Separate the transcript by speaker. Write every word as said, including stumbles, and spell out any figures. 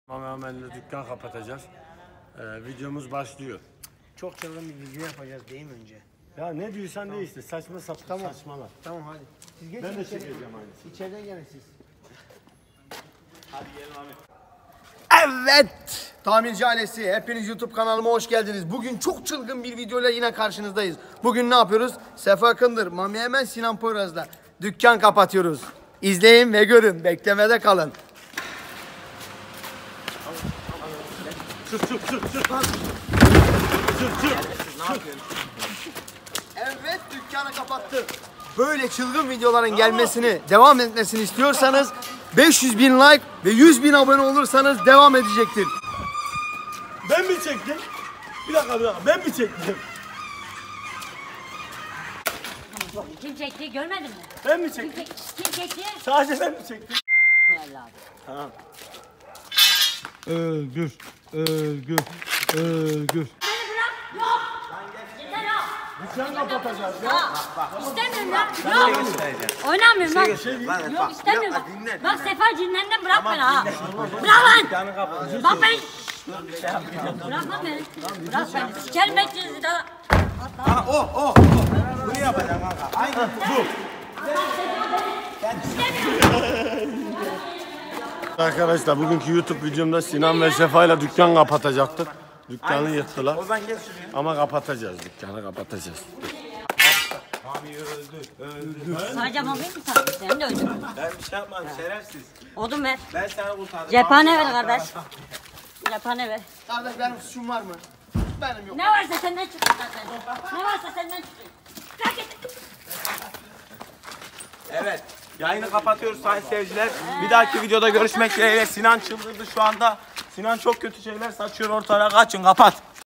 Speaker 1: Tamamen dükkan kapatacağız. Ee, videomuz başlıyor.
Speaker 2: Çok çılgın bir video yapacağız değil mi önce?
Speaker 1: Ya ne diyorsan tamam. De işte saçma sapan
Speaker 2: tamam.
Speaker 1: saçmalar.
Speaker 2: Tamam hadi. Siz geçin
Speaker 1: Ben de
Speaker 2: içeri.
Speaker 1: çekeceğim aynısını.
Speaker 2: İçeriden gelin siz.
Speaker 3: Hadi gelin abi.
Speaker 2: Evet. Tamirci ailesi, hepiniz YouTube kanalıma hoş geldiniz. Bugün çok çılgın bir videoyla yine karşınızdayız. Bugün ne yapıyoruz? Sefa Kındır, Mami Hemen, Sinan Poyraz'la dükkan kapatıyoruz. İzleyin ve görün. Beklemede kalın.
Speaker 1: Çık çık çık çık lan. Çık çık.
Speaker 3: Ne yapıyorsun?
Speaker 2: Evet, dükkanı kapattık. Böyle çılgın videoların gelmesini, devam etmesini istiyorsanız beş yüz bin like ve yüz bin abone olursanız devam edecektir.
Speaker 1: Ben mi çektim? Bir dakika bir dakika. Ben mi çektim?
Speaker 4: Kim çekti görmedin mi?
Speaker 1: Ben mi
Speaker 4: Kim,
Speaker 1: çektim?
Speaker 4: çek, kim çekti?
Speaker 1: Sadece ben mi çektim?
Speaker 4: Vallahi.
Speaker 1: Tamam.
Speaker 5: Özgür, özgür, özgür.
Speaker 4: Beni bırak. Yok. Yeter ha.
Speaker 1: Dükkan kapatacağız ya.
Speaker 4: Ya. İstemiyorum lan. Yok. Oynamıyorum lan. Yok istemiyorum. Bak,
Speaker 3: dinle,
Speaker 4: bak Sefa cinlerinden bırak beni ha. Bırak lan. Bak beni. Bırak lan beni. Bırak beni. Sikerim bekliyoruz daha.
Speaker 3: Ha, o, o, o. Bunu yapacağım kanka. Aynen bu.
Speaker 1: Arkadaşlar bugünkü YouTube videomda Sinan ve Sefa ile dükkan kapatacaktık. Dükkanı yıktılar.
Speaker 3: Ozan gel şuraya.
Speaker 1: Ama kapatacağız dükkanı kapatacağız.
Speaker 3: Mami öldü, öldü.
Speaker 4: Sadece mami mi sandın? Sen de öldün.
Speaker 3: Ben bir şey yapmadım, şerefsiz.
Speaker 4: Odun ver.
Speaker 3: Ben sana kurtardım.
Speaker 4: Cephane ver kardeş. Cephane ver.
Speaker 2: Kardeş benim suçum var mı? Benim yok.
Speaker 4: Ne varsa senden çıkıyor zaten. Ne varsa senden çıkıyor. Kalk git.
Speaker 3: Evet. Yayını kapatıyoruz sayın seyirciler. Bir dahaki videoda görüşmek dileğiyle. Sinan çıldırdı şu anda. Sinan çok kötü şeyler saçıyor ortaya. Kaçın, kapat.